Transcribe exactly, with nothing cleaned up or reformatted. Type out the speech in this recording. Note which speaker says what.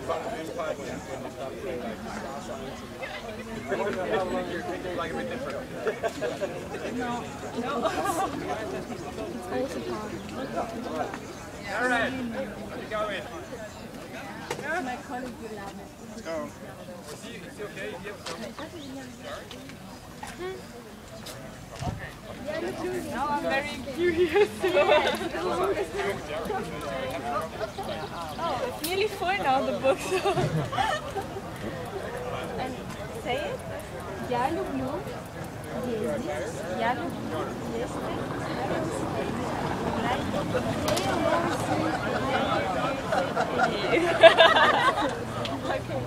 Speaker 1: You're thinking like a bit different.
Speaker 2: No. No. It's also hard.
Speaker 1: All right. How's it going?
Speaker 2: My colleague will love it.
Speaker 1: Let's go. Is he, is he okay? Is he
Speaker 2: Now I'm very curious. Oh, it's nearly full now, the book. And say it. Я люблю ездить. Я люблю ездить. Okay.